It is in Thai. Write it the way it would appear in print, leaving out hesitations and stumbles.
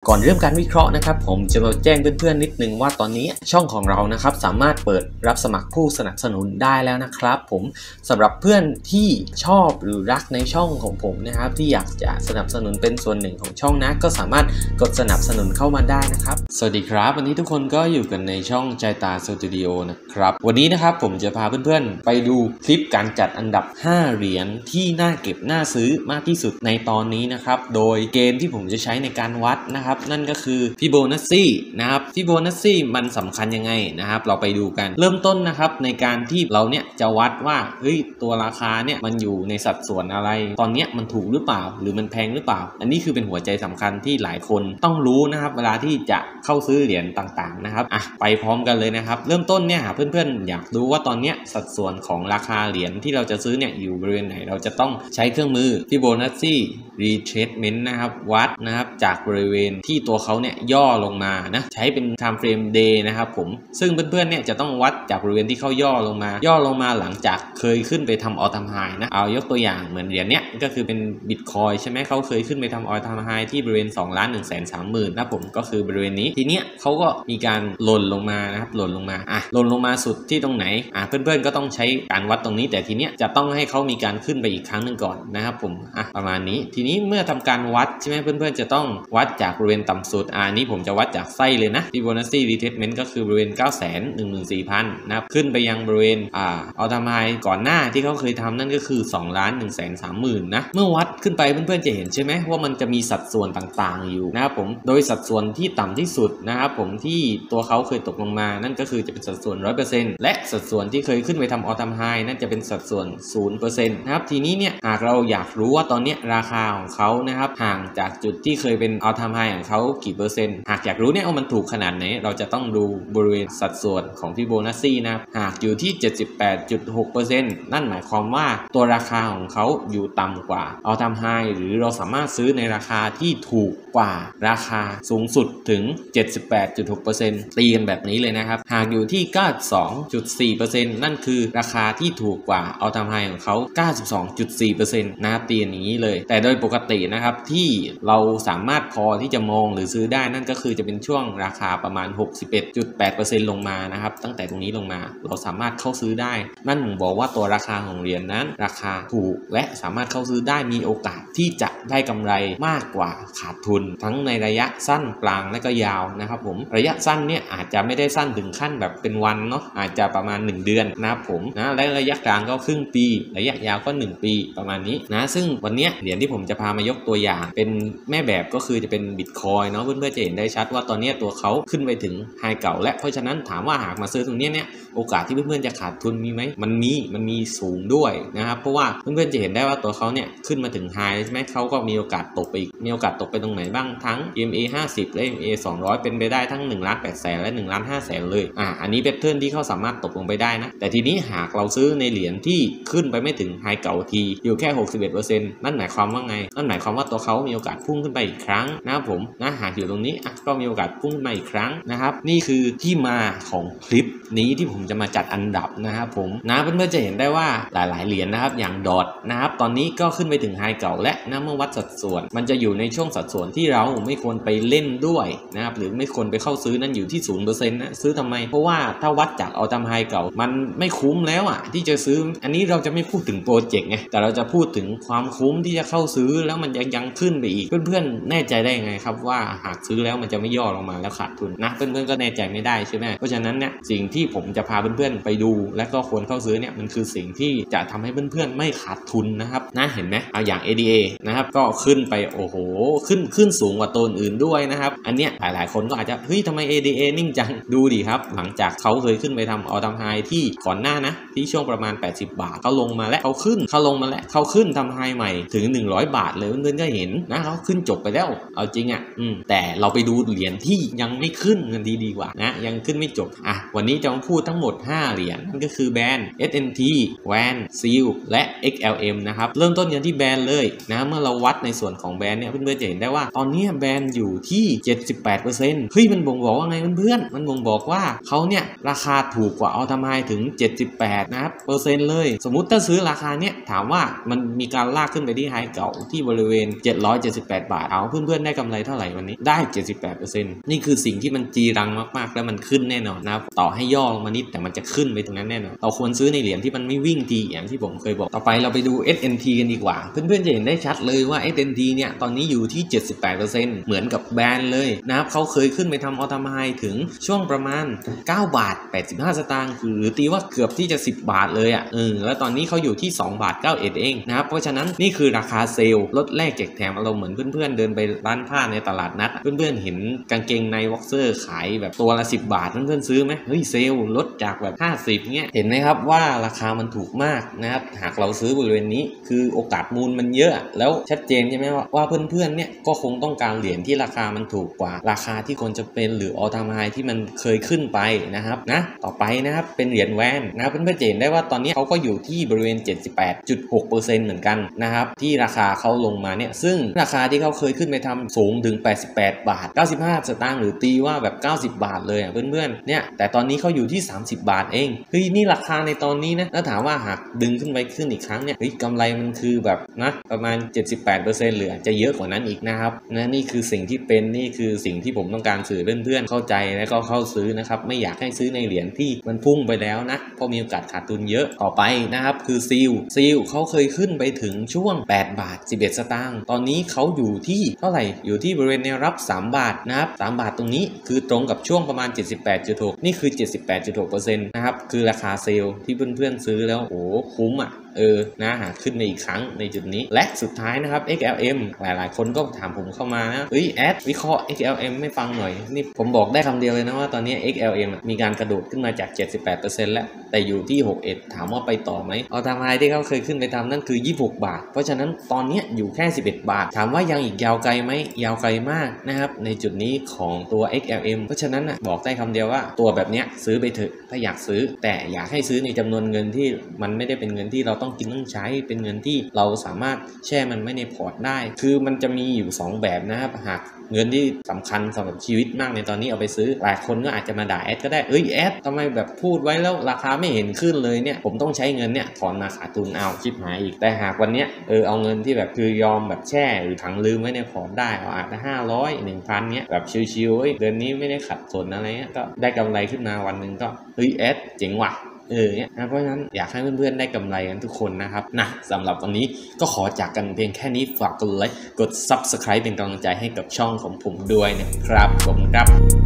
ก่อนเริ่มการวิเคราะห์นะครับผมจะมาแจ้งเพื่อนๆนิดนึงว่าตอนนี้ช่องของเรานะครับสามารถเปิดรับสมัครผู้สนับสนุนได้แล้วนะครับผมสำหรับเพื่อนที่ชอบหรือรักในช่องของผมนะครับที่อยากจะสนับสนุนเป็นส่วนหนึ่งของช่องนะก็สามารถกดสนับสนุนเข้ามาได้นะครับสวัสดีครับวันนี้ทุกคนก็อยู่กันในช่องใจตาสตูดิโอนะครับวันนี้นะครับผมจะพาเพื่อนๆไปดูคลิปการจัดอันดับ5เหรียญที่น่าเก็บน่าซื้อมากที่สุดในตอนนี้นะครับโดยเกณฑ์ที่ผมจะใช้ในการวัดนะครับนั่นก็คือฟิโบนัชชีนะครับฟิโบนัชชีมันสำคัญยังไงนะครับเราไปดูกันเริ่มต้นนะครับในการที่เราเนี่ยจะวัดว่าเฮ้ยตัวราคาเนี่ยมันอยู่ในสัดส่วนอะไรตอนนี้มันถูกหรือเปล่าหรือมันแพงหรือเปล่าอันนี้คือเป็นหัวใจสำคัญที่หลายคนต้องรู้นะครับเวลาที่จะเข้าซื้อเหรียญต่างๆนะครับไปพร้อมกันเลยนะครับเริ่มต้นเนี่ยเพื่อนๆอยากรู้ว่าตอนนี้สัดส่วนของราคาเหรียญที่เราจะซื้อเนี่ยอยู่บริเวณไหนเราจะต้องใช้เครื่องมือฟิโบนัชชีretracement นะครับวัดนะครับจากบริเวณที่ตัวเขาเนี่ยย่อลงมานะใช้เป็น time frame day นะครับผมซึ่งเพื่อนๆเนี่ยจะต้องวัดจากบริเวณที่เขาย่อลงมาหลังจากเคยขึ้นไปทำ all time high นะเอายกตัวอย่างเหมือนเหรียญเนี้ยก็คือเป็น Bitcoin ใช่ไหมเขาเคยขึ้นไปทำ all time high ที่บริเวณ 2,130,000 นะผมก็คือบริเวณนี้ทีเนี้ยเขาก็มีการหล่นลงมานะครับหล่นลงมาสุดที่ตรงไหนเพื่อนๆก็ต้องใช้การวัดตรงนี้แต่ทีเนี้ยจะต้องให้เขามีการขึ้นไปอีกครั้งหนึ่งก่อนนะครับผมประมาณนี้ทีนี้เมื่อทำการวัดใช่ไหมเพื่อนๆจะต้องวัดจากบริเวณต่ำสุดนี้ผมจะวัดจากไส้เลยนะฟิโบนัชชีรีเทสเมนต์ก็คือบริเวณ 914,000 นะครับขึ้นไปยังบริเวณออลไทม์ไฮก่อนหน้าที่เขาเคยทำนั่นก็คือ 2,130,000 นะเมื่อวัดขึ้นไปเพื่อนๆจะเห็นใช่ไหมว่ามันจะมีสัดส่วนต่างๆอยู่นะครับผมโดยสัดส่วนที่ต่ำที่สุดนะครับผมที่ตัวเขาเคยตกลงมานั่นก็คือจะเป็นสัดส่วน 100% และสัดส่วนที่เคยขึ้นไปทำออลไทม์ไฮนั่นจะเป็นสัดส่วน 0% นะครับทีนี้เนี่ยหากเราอยากรู้ว่าตอนนี้ราคาของเขานะครับห่างจากจุดที่เคยเป็นออลไทม์ไฮของเขากี่เปอร์เซ็นต์หากอยากรู้เนี่ยว่ามันถูกขนาดไหนเราจะต้องดูบริเวณสัดส่วนของฟิโบนัชชีนะครับหากอยู่ที่ 78.6% นั่นหมายความว่าตัวราคาของเขาอยู่ต่ำกว่าออลไทม์ไฮหรือเราสามารถซื้อในราคาที่ถูกกว่าราคาสูงสุดถึง 78.6% ตีกันแบบนี้เลยนะครับหากอยู่ที่ 92.4% นั่นคือราคาที่ถูกกว่าออลไทม์ไฮของเขา 92.4% นะครับตีอย่างนี้เลยแต่โดยปกตินะครับที่เราสามารถพอที่จะมองหรือซื้อได้นั่นก็คือจะเป็นช่วงราคาประมาณ 61.8% ลงมานะครับตั้งแต่ตรงนี้ลงมาเราสามารถเข้าซื้อได้นั่นบอกว่าตัวราคาของเหรียญนั้นราคาถูกและสามารถเข้าซื้อได้มีโอกาสที่จะได้กำไรมากกว่าขาดทุนทั้งในระยะสั้นกลางและก็ยาวนะครับผมระยะสั้นเนี่ยอาจจะไม่ได้สั้นถึงขั้นแบบเป็นวันเนาะอาจจะประมาณ1เดือนนะครับผมนะและระยะกลางก็ครึ่งปีระยะยาวก็1ปีประมาณนี้นะซึ่งวันนี้เหรียญที่ผมจะพามายกตัวอย่างเป็นแม่แบบก็คือจะเป็น Bitcoin เนาะเพื่อนๆจะเห็นได้ชัดว่าตอนนี้ตัวเขาขึ้นไปถึงไฮเก่าและเพราะฉะนั้นถามว่าหากมาซื้อตรงนี้เนี่ยโอกาสที่เพื่อนๆจะขาดทุนมีไหมมันมีสูงด้วยนะครับเพราะว่าเพื่อนๆจะเห็นได้ว่าตัวเขาเนี่ยขึ้นมาถึงไฮใช่ไหมเขาก็มีโอกาสตกไปอีกมีโอกาสตกไปตรงไหนบ้างทั้ง EMA 50และ EMA 200เป็นไปได้ทั้ง 1,800,000 และ 1,500,000 เลยอันนี้เป็นเทิร์นที่เขาสามารถตกลงไปได้นะแต่ทีนี้หากเราซื้อในเหรียญที่ขึ้นไปไม่ถึงไฮเก่าทีอยู่แค่ 61% นั่นหมายความว่าไงนั่นหมายความว่าตัวเขามีโอกาสพุ่งขึ้นไปอีกครั้งนะครับผมนะหากอยู่ตรงนี้ก็มีโอกาสพุ่งขึ้นมาอีกครั้งนะครับนี่คือที่มาของคลิปนี้ที่ผมจะมาจัดอันดับนะครับผมนะเพื่อนๆจะเห็นได้ว่าหลายๆเหรียญนะครับอย่างดอทนะครับตอนนี้ก็ขึ้นไปถึงไฮเก่าและนะเมื่อวัดสัดส่วนมันจะอยู่ในช่วงสัดส่วนที่เราไม่ควรไปเล่นด้วยนะครับหรือไม่ควรไปเข้าซื้อนั่นอยู่ที่ 0% นะซื้อทำไมเพราะว่าถ้าวัดจากออลไทม์ไฮเก่ามันไม่คุ้มแล้วที่จะซื้ออันนี้เราจะไม่พูดถึงโปรเจกต์ไงแต่เราจะพูดถึงความคุ้มที่จะเข้าซื้อแล้วมันยังขึ้นไปอีกเพื่อนๆแน่ใจได้ไงครับว่าหากซื้อแล้วมันจะไม่ย่อลงมาแล้วขาดทุนนะเพื่อนๆก็แน่ใจไม่ได้ใช่ไหมเพราะฉะนั้นเนี่ยสิ่งที่ผมจะพาเพื่อนๆไปดูและก็ควรเข้าซื้อเนี่ยมันคือสิ่งที่จะทำให้เพื่อนๆไม่ขาดทุนนะครับนะเห็นไหมเอาอย่าง ADA นะครับก็ขึ้นไปโอ้โหขึ้นสูงกว่าตัวอื่นด้วยนะครับอันเนี้ยหลายๆคนก็อาจจะเฮ้ยทำไม ADA นิ่งจังดูดิครับหลังจากเขาเคยขึ้นไปทำออลไทม์ไฮที่ก่อนหน้านะที่ช่วงประมาณ80 บาทเขาลงมาและเขาลงมาและเขาขึ้นทำไฮใหม่ถึง100 บาทเลยเพื่อนๆก็เห็นนะเขาขึ้นจบไปแล้วเอาจริงแต่เราไปดูเหรียญที่ยังไม่ขึ้นกันดีกว่านะยังขึ้นไม่จบวันนี้จะมาพูดทั้งหมด5เหรียญนั่นก็คือแบรนด์ SNT WAN SEAL และ XLM นะครับนะครับเริ่มต้นกันที่แบรนด์เลยนะเมื่อเราวัดในส่วนของแบรนด์เนี่ยเพื่อนๆจะเห็นได้ว่าตอนนี้แบรนด์อยู่ที่ 78% เฮ้ยมันบ่งบอกว่าไงเพื่อนๆมันบ่งบอกว่าเขาเนี่ยราคาถูกกว่าอัลทามายถึง78นะครับเปอร์เซ็นต์เลยสมมุติถ้าซื้อราคาเนี่ยถามว่ามันมีการลากขึ้นไปที่ไฮเก่าที่บริเวณ778 บาทเอาเพื่อนๆได้กำไรเท่าไหร่วันนี้ได้ 78% นี่คือสิ่งที่มันจีรังมากๆแล้วมันขึ้นแน่นอนนะครับต่อให้ย่อลงมานิดแต่มันจะขึ้นไปตรงนั้นแน่นอนเราควรซื้อในเหรียญที่มันไม่วิ่งทีอย่างที่ผมเคยบอกต่อไปเราไปดู SNT กันดีกว่าเพื่อนๆจะเห็นได้ชัดเลยว่า SNT เนี่ยตอนนี้อยู่ที่ 78% เหมือนกับแบรนด์เลยนะครับเขาเคยขึ้นไปทำออลทามไฮถึงช่วงประมาณ9 บาท 85 สตางค์หรือตีว่าเกือบที่จะ10 บาทเลยอ่ะแล้วตอนนี้เขาอยู่ที่2 บาท 91 เองนะครับเพราะฉะนั้นนี่คือราคาเซลล์ลดแลกแจกแถมเราเหมือนเพื่อนๆเดินไปร้านผ้าในตลาดนัดเพื่อนๆเห็นกางเกงในวอคเซอร์ขายแบบตัวละ10 บาทเพื่อนๆซื้อไหมเฮ้ยเซลล์ลดจากแบบ50เงี้ยเห็นไหมครับว่าราคามันถูกมากนะครับหากเราซื้อบริเวณนี้คือโอกาสมูลมันเยอะแล้วชัดเจนใช่ไหมว่าเพื่อนๆเนี่ยก็คงต้องการเหรียญที่ราคามันถูกกว่าราคาที่ควรจะเป็นหรือออลทามไฮที่มันเคยขึ้นไปนะครับนะต่อไปนะครับเป็นเหรียญแวนนะเพื่อนๆจะเห็นได้ว่าตอนนี้เขาก็อยู่ที่บริเวณ 78.6% เหมือนกันนะครับที่ราคาเขาลงมาเนี่ยซึ่งราคาที่เขาเคยขึ้นไปทำสูงถึง88 บาท 95 สตางค์หรือตีว่าแบบ90 บาทเลยเพื่อนๆเนี่ยแต่ตอนนี้เขาอยู่ที่30 บาทเองเฮ้ยนี่ราคาในตอนนี้นะแล้วถามว่าหากดึงขึ้นไปขึ้นอีกครั้งเนี่ยเฮ้ยกำไรมันคือแบบนะประมาณ 78% หรืออาจจะเยอะกว่านั้นอีกนะครับนะนี่คือสิ่งที่เป็นนี่คือสิ่งที่ผมต้องการสื่อเพื่อนๆเข้าใจแล้วก็เข้าซื้อนะครับไม่อยากให้ซื้อในเหรียญที่มันพุ่งไปแล้วนะเพราะมีโอกาสขาดทุนเยอะต่อไปนะครับคือซีลเขาเคยขึ้นไปถึงช่วง8 บาท 11 สตางค์ตอนนี้เขาอยู่ที่เท่าไหร่อยู่ที่บริเวณแนวรับ3 บาทนะครับ3 บาทตรงนี้คือตรงกับช่วงประมาณ 78.6 นี่คือ 78.6% นะครับคือราคาเซลล์ที่เพื่อนๆซื้อแล้วโอ้คุ้มอ่ะนะหาขึ้นมาอีกครั้งในจุดนี้และสุดท้ายนะครับ XLM หลายๆคนก็ถามผมเข้ามานะแอดวิเคราะห์ XLM ไม่ฟังหน่อยนี่ผมบอกได้คำเดียวเลยนะว่าตอนนี้ XLM มีการกระโดดขึ้นมาจาก 78% แล้วแต่อยู่ที่ 61 ถามว่าไปต่อไหมเอาทางไฮที่เขาเคยขึ้นไปทำนั่นคือ26 บาทเพราะฉะนั้นตอนนี้อยู่แค่11 บาทถามว่ายังอีกยาวไกลไหมยาวไกลมากนะครับในจุดนี้ของตัว XLM เพราะฉะนั้นบอกได้คำเดียวว่าตัวแบบนี้ซื้อไปเถอะถ้าอยากซื้อแต่อยากให้ซื้อในจำนวนเงินที่มันไม่ได้เป็นเงินที่เราต้องกินต้องใช้เป็นเงินที่เราสามารถแช่มันไว้ในพอร์ตได้คือมันจะมีอยู่2แบบนะครับหากเงินที่สำคัญสำหรับชีวิตมากในตอนนี้เอาไปซื้อหลายคนก็อาจจะมาด่าแอดก็ได้แอดทำไมแบบพูดไว้แล้วราคาไม่เห็นขึ้นเลยเนี่ยผมต้องใช้เงินเนี่ยถอนมาขาดทุนเอาชิบหายอีกแต่หากวันเนี้ยเอาเงินที่แบบคือยอมแบบแช่หรือถังลืมไว้ในพอร์ตได้อาจจะ500 1,000เนี้ยแบบชิวๆเดือนนี้ไม่ได้ขัดสนอะไรเงี้ยก็ได้กำไรขึ้นมาวันนึงก็แอดเจ๋งว่ะเนี่ยนะเพราะฉะนั้นอยากให้เพื่อนๆได้กำไรกันทุกคนนะครับนะสำหรับวันนี้ก็ขอจากกันเพียงแค่นี้ฝากกดไลค์กด Subscribe เป็นกำลังใจให้กับช่องของผมด้วยนะครับผมครับ